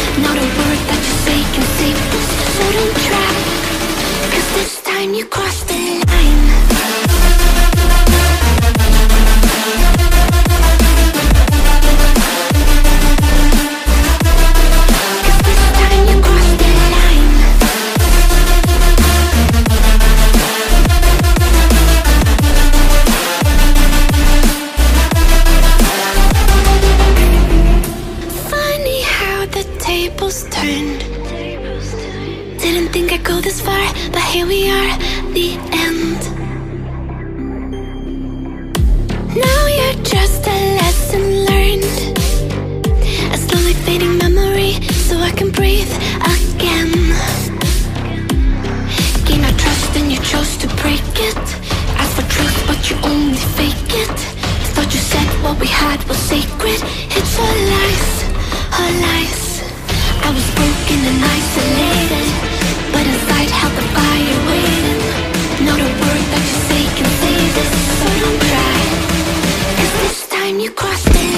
Not a word that you say can save us, so don't try. 'Cause this time you crossed the line. Turned. Didn't think I'd go this far, but here we are, the end. Now you're just a lesson learned, a slowly fading memory, so I can breathe again. Gain our trust and you chose to break it. Ask for truth, but you only fake it. Thought you said what we had was sacred. It's all lies, all lies. I was broken and isolated, but inside held the fire waiting. Not a word that you say can save us, so don't try. 'Cause this time you crossed it.